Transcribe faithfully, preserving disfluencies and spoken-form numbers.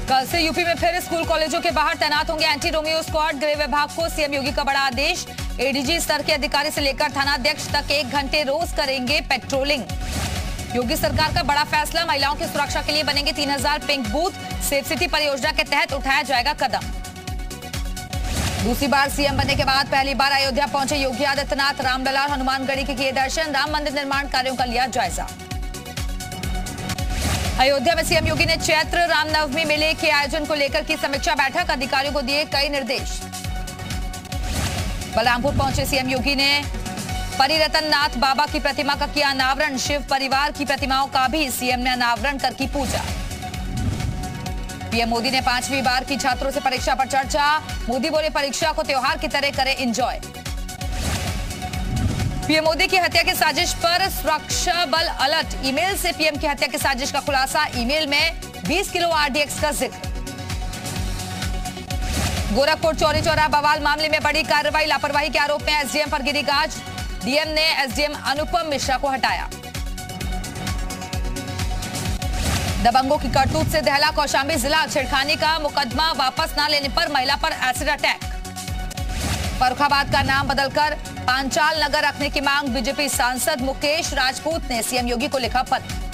कल से यूपी में फिर स्कूल कॉलेजों के बाहर तैनात होंगे एंटी रोमियो स्क्वाड। गृह विभाग को सीएम योगी का बड़ा आदेश। एडीजी स्तर के अधिकारी से लेकर थानाध्यक्ष तक एक घंटे रोज करेंगे पेट्रोलिंग। योगी सरकार का बड़ा फैसला, महिलाओं की सुरक्षा के लिए बनेंगे तीन हजार पिंक बूथ। सेफ सिटी परियोजना के तहत उठाया जाएगा कदम। दूसरी बार सीएम बनने के बाद पहली बार अयोध्या पहुंचे योगी आदित्यनाथ। रामलला हनुमानगढ़ी के किए दर्शन। राम मंदिर निर्माण कार्यों का लिया जायजा। अयोध्या में सीएम योगी ने चैत्र रामनवमी मेले के आयोजन को लेकर की समीक्षा बैठक। अधिकारियों को दिए कई निर्देश। बलरामपुर पहुंचे सीएम योगी ने परिरतन नाथ बाबा की प्रतिमा का किया अनावरण। शिव परिवार की प्रतिमाओं का भी सीएम ने अनावरण कर की पूजा। पीएम मोदी ने पांचवी बार की छात्रों से परीक्षा पर चर्चा। मोदी बोले परीक्षा को त्योहार की तरह करें एंजॉय। पीएम मोदी की हत्या की साजिश पर सुरक्षा बल अलर्ट। ईमेल से पीएम की हत्या की साजिश का खुलासा। ईमेल में बीस किलो आरडीएक्स का जिक्र। गोरखपुर चौरी चौरा बवाल मामले में बड़ी कार्रवाई। लापरवाही के आरोप में एसडीएम पर गिरी गाज। डीएम ने एसडीएम अनुपम मिश्रा को हटाया। दबंगों की करतूत से दहला कौशांबी जिला। छेड़खानी का मुकदमा वापस न लेने पर महिला पर एसिड अटैक। फर्रुखाबाद का नाम बदलकर पांचाल नगर रखने की मांग। बीजेपी सांसद मुकेश राजपूत ने सीएम योगी को लिखा पत्र।